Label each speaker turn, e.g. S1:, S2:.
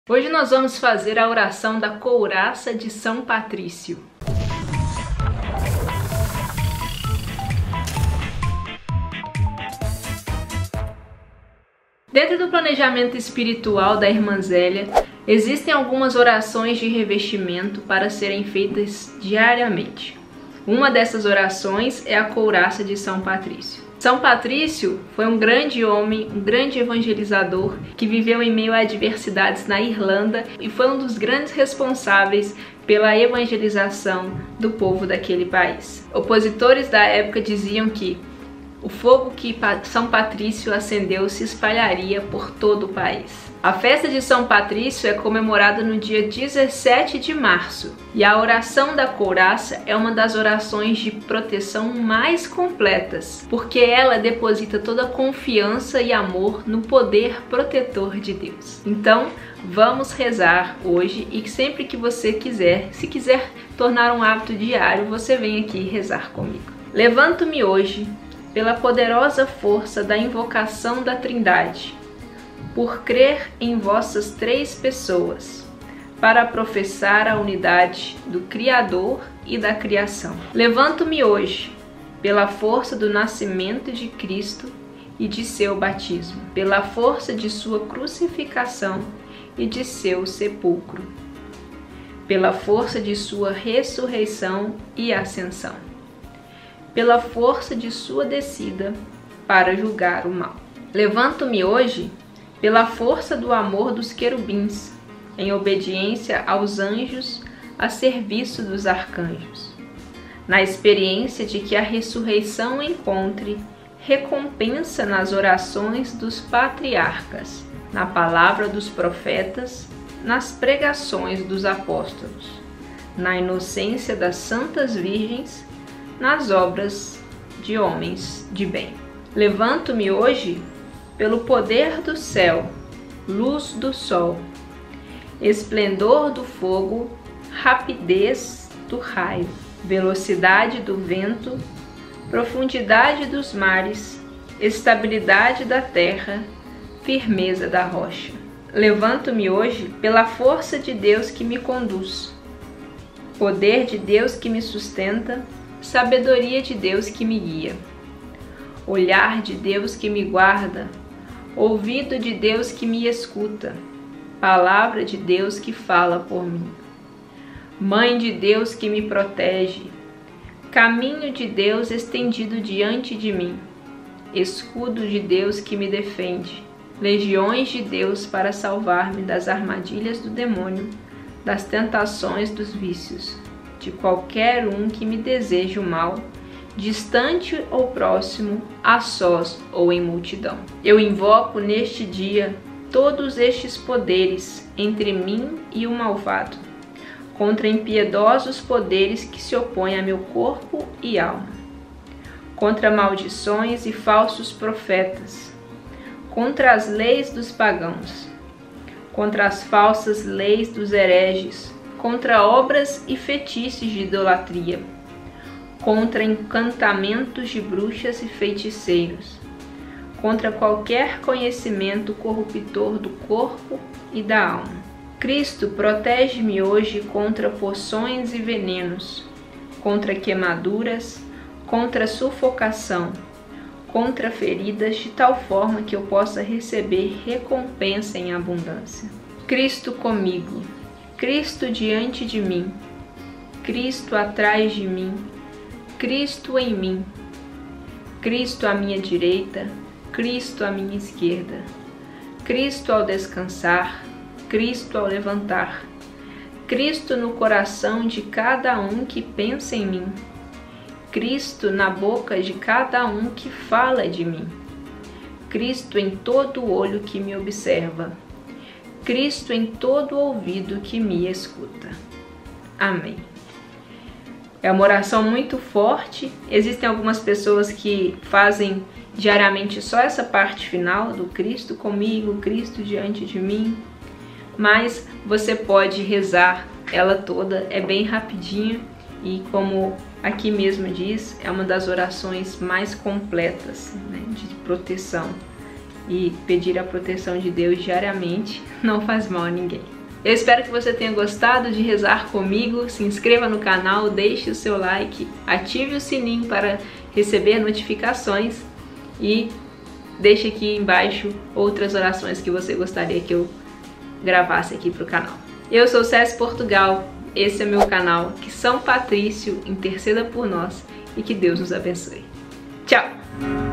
S1: Hoje nós vamos fazer a oração da couraça de São Patrício. Dentro do planejamento espiritual da Irmã Zélia, existem algumas orações de revestimento para serem feitas diariamente. Uma dessas orações é a couraça de São Patrício. São Patrício foi um grande homem, um grande evangelizador que viveu em meio a adversidades na Irlanda e foi um dos grandes responsáveis pela evangelização do povo daquele país. Opositores da época diziam que o fogo que São Patrício acendeu se espalharia por todo o país. A festa de São Patrício é comemorada no dia 17 de março e a oração da couraça é uma das orações de proteção mais completas, porque ela deposita toda a confiança e amor no poder protetor de Deus. Então, vamos rezar hoje e sempre que você quiser, se quiser tornar um hábito diário, você vem aqui rezar comigo. Levanto-me hoje pela poderosa força da invocação da Trindade, por crer em vossas três pessoas, para professar a unidade do Criador e da criação. Levanto-me hoje pela força do nascimento de Cristo e de seu batismo, pela força de sua crucificação e de seu sepulcro, pela força de sua ressurreição e ascensão, pela força de sua descida para julgar o mal. Levanto-me hoje pela força do amor dos querubins, em obediência aos anjos, a serviço dos arcanjos, na experiência de que a ressurreição encontre recompensa nas orações dos patriarcas, na palavra dos profetas, nas pregações dos apóstolos, na inocência das santas virgens, nas obras de homens de bem. Levanto-me hoje pelo poder do céu, luz do sol, esplendor do fogo, rapidez do raio, velocidade do vento, profundidade dos mares, estabilidade da terra, firmeza da rocha. Levanto-me hoje pela força de Deus que me conduz, poder de Deus que me sustenta, sabedoria de Deus que me guia, olhar de Deus que me guarda, ouvido de Deus que me escuta, palavra de Deus que fala por mim, mãe de Deus que me protege, caminho de Deus estendido diante de mim, escudo de Deus que me defende, legiões de Deus para salvar-me das armadilhas do demônio, das tentações dos vícios, de qualquer um que me deseje o mal, distante ou próximo, a sós ou em multidão. Eu invoco neste dia todos estes poderes entre mim e o malvado, contra impiedosos poderes que se opõem a meu corpo e alma, contra maldições e falsos profetas, contra as leis dos pagãos, contra as falsas leis dos hereges, contra obras e fetiches de idolatria, contra encantamentos de bruxas e feiticeiros, contra qualquer conhecimento corruptor do corpo e da alma. Cristo, protege-me hoje contra poções e venenos, contra queimaduras, contra sufocação, contra feridas, de tal forma que eu possa receber recompensa em abundância. Cristo comigo, Cristo diante de mim, Cristo atrás de mim, Cristo em mim, Cristo à minha direita, Cristo à minha esquerda, Cristo ao descansar, Cristo ao levantar, Cristo no coração de cada um que pensa em mim, Cristo na boca de cada um que fala de mim, Cristo em todo olho que me observa, Cristo em todo ouvido que me escuta. Amém. É uma oração muito forte. Existem algumas pessoas que fazem diariamente só essa parte final do Cristo comigo, Cristo diante de mim, mas você pode rezar ela toda, é bem rapidinho e, como aqui mesmo diz, é uma das orações mais completas, né, de proteção. e pedir a proteção de Deus diariamente não faz mal a ninguém. Eu espero que você tenha gostado de rezar comigo. Se inscreva no canal, deixe o seu like, ative o sininho para receber notificações e deixe aqui embaixo outras orações que você gostaria que eu gravasse aqui para o canal. Eu sou Cécio Portugal, esse é meu canal. Que São Patrício interceda por nós e que Deus nos abençoe. Tchau!